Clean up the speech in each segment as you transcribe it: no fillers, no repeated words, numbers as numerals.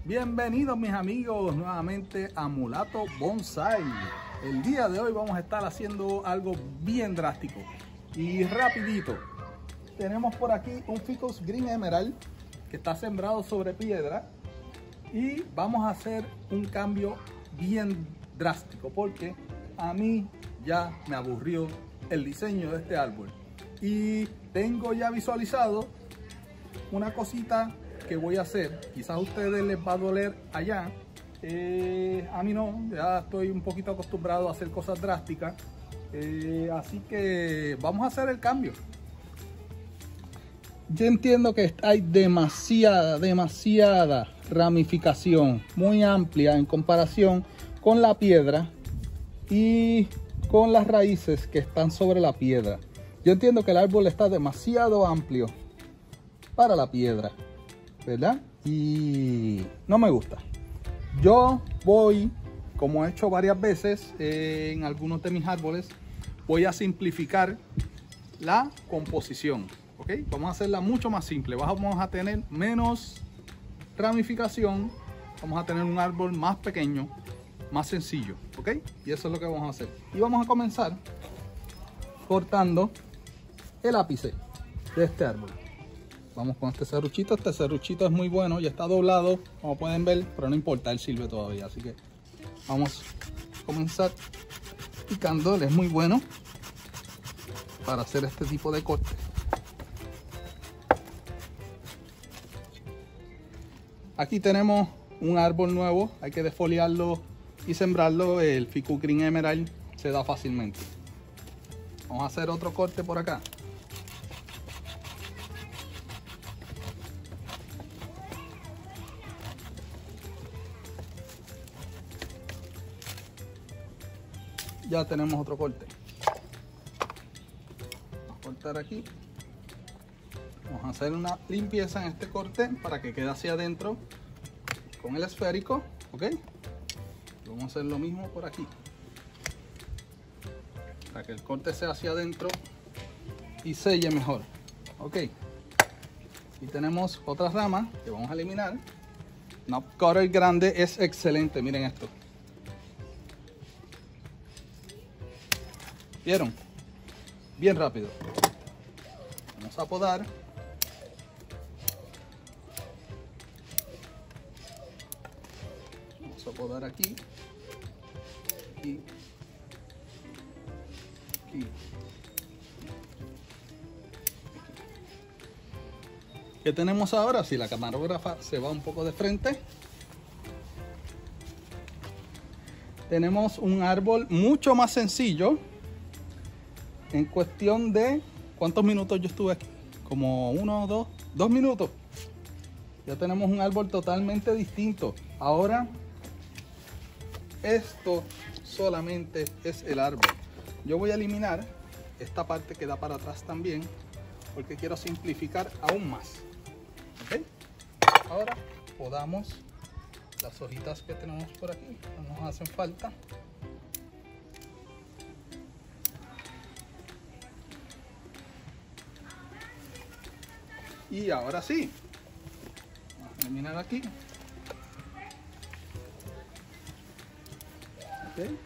Bienvenidos mis amigos nuevamente a Mulato Bonsai. El día de hoy vamos a estar haciendo algo bien drástico y rapidito. Tenemos por aquí un Ficus Green Emerald que está sembrado sobre piedra y vamos a hacer un cambio bien drástico porque a mí ya me aburrió el diseño de este árbol y tengo ya visualizado una cosita que voy a hacer. Quizás a ustedes les va a doler allá, a mí no, ya estoy un poquito acostumbrado a hacer cosas drásticas, así que vamos a hacer el cambio. Yo entiendo que hay demasiada ramificación, muy amplia en comparación con la piedra y con las raíces que están sobre la piedra. Yo entiendo que el árbol está demasiado amplio para la piedra, ¿verdad? Y no me gusta. Yo voy, como he hecho varias veces en algunos de mis árboles, voy a simplificar la composición, ¿ok? Vamos a hacerla mucho más simple. Vamos a tener menos ramificación, vamos a tener un árbol más pequeño, más sencillo, ¿ok? Y eso es lo que vamos a hacer. Y vamos a comenzar cortando el ápice de este árbol. Vamos con este serruchito. Este serruchito es muy bueno, ya está doblado, como pueden ver, pero no importa, él sirve todavía. Así que vamos a comenzar picándole. Es muy bueno para hacer este tipo de corte. Aquí tenemos un árbol nuevo, hay que desfoliarlo y sembrarlo. El Ficus Green Emerald se da fácilmente. Vamos a hacer otro corte por acá. Ya tenemos otro corte. Vamos a cortar aquí. Vamos a hacer una limpieza en este corte para que quede hacia adentro con el esférico, ¿ok? Y vamos a hacer lo mismo por aquí para que el corte sea hacia adentro y selle mejor, ¿ok? Y tenemos otra rama que vamos a eliminar. Una cutter grande es excelente, miren esto. ¿Vieron? Bien rápido. Vamos a podar. Vamos a podar aquí. Y aquí. ¿Qué tenemos ahora? Si la camarógrafa se va un poco de frente, tenemos un árbol mucho más sencillo. En cuestión de ¿cuántos minutos yo estuve aquí? Como 1, 2 minutos. Ya tenemos un árbol totalmente distinto. Ahora, esto solamente es el árbol. Yo voy a eliminar esta parte que da para atrás también, porque quiero simplificar aún más. ¿Ok? Ahora podamos las hojitas que tenemos por aquí, no nos hacen falta. Y ahora sí, vamos a eliminar aquí. Okay.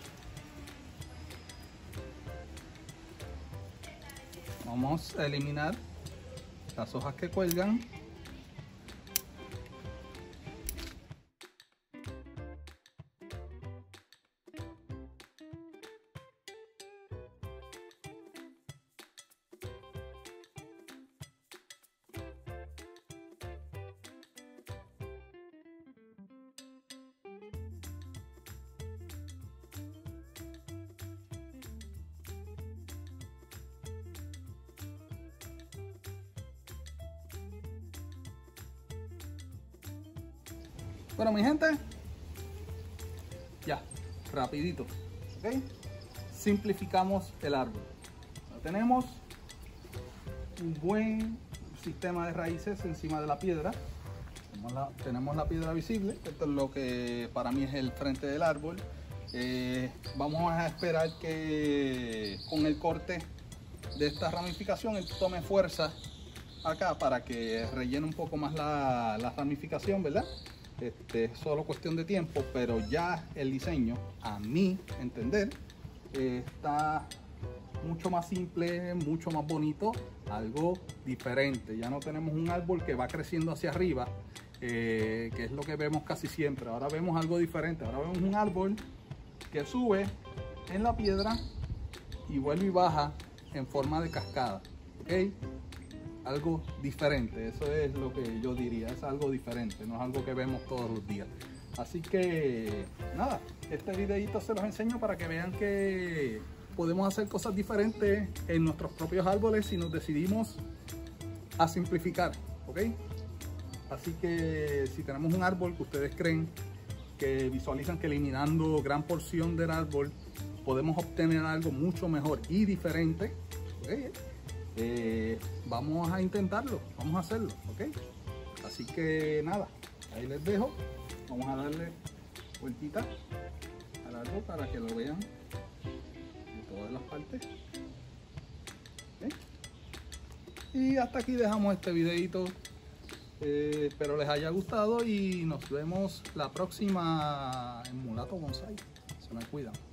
Vamos a eliminar las hojas que cuelgan. Bueno, mi gente, ya, rapidito, ¿ok? Simplificamos el árbol. Tenemos un buen sistema de raíces encima de la piedra. Tenemos la piedra visible. Esto es lo que para mí es el frente del árbol. Vamos a esperar que con el corte de esta ramificación él tome fuerza acá para que rellene un poco más la ramificación, ¿verdad? Es solo cuestión de tiempo, pero ya el diseño, a mi entender, está mucho más simple, mucho más bonito, algo diferente. Ya no tenemos un árbol que va creciendo hacia arriba, que es lo que vemos casi siempre. Ahora vemos algo diferente, ahora vemos un árbol que sube en la piedra y vuelve y baja en forma de cascada, ¿ok? Algo diferente, eso es lo que yo diría, es algo diferente, no es algo que vemos todos los días. Así que nada, este videito se los enseño para que vean que podemos hacer cosas diferentes en nuestros propios árboles si nos decidimos a simplificar, ¿ok? Así que si tenemos un árbol que ustedes creen que visualizan que eliminando gran porción del árbol podemos obtener algo mucho mejor y diferente, ¿ok? Vamos a intentarlo, vamos a hacerlo, ¿ok? Así que nada, ahí les dejo. Vamos a darle vueltita al árbol para que lo vean de todas las partes, ¿ok? Y hasta aquí dejamos este videito. Espero les haya gustado y nos vemos la próxima en Mulato Bonsai. Se me cuidan.